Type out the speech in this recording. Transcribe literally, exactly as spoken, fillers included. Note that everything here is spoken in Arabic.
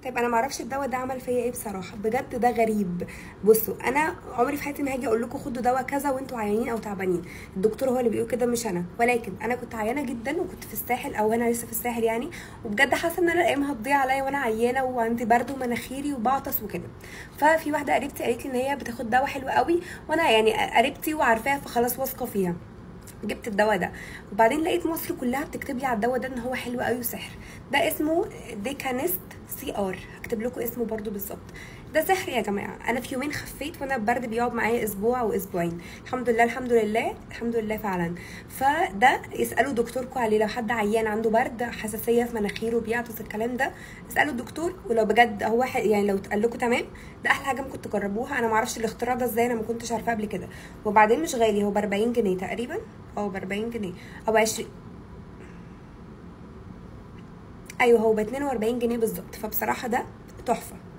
طيب انا ما اعرفش الدواء ده عمل فيا ايه بصراحه، بجد ده غريب. بصوا انا عمري في حياتي ما هاجي اقول لكم خدوا دواء كذا وانتوا عيانين او تعبانين، الدكتور هو اللي بيقول كده مش انا. ولكن انا كنت عيانه جدا وكنت في الساحل، او انا لسه في الساحل يعني، وبجد حاسه ان انا الايام هتضيع عليا وانا عيانه وعندي برد ومناخيري وبعطس وكده. ففي واحده قريبتي قالت لي ان هي بتاخد دواء حلو قوي، وانا يعني قريبتي وعارفاها فخلاص واثقه فيها. جبت الدواء ده، وبعدين لقيت مصر كلها بتكتب لي على الدواء ده ان هو حلو قوي وسحر. ده اسمه ديكانست سي ار، هكتب لكم اسمه برده بالظبط. ده سحر يا جماعه، انا في يومين خفيت، وانا البرد بيقعد معايا اسبوع او اسبوعين. الحمد لله الحمد لله الحمد لله فعلا. فده اسالوا دكتوركم عليه، لو حد عيان عنده برد، حساسيه في مناخيره، بيعطس، الكلام ده، اسالوا الدكتور. ولو بجد هو يعني لو اتقال لكم تمام، ده احلى حاجه ممكن تجربوها. انا ما اعرفش الاختراع ده ازاي، انا ما كنتش عارفاه قبل كده. وبعدين مش غالي، هو ب أربعين جنيه تقريبا، او ب أربعين جنيه او عشرين. ايوه هو ب اتنين وأربعين جنيه بالظبط. فبصراحه ده تحفه.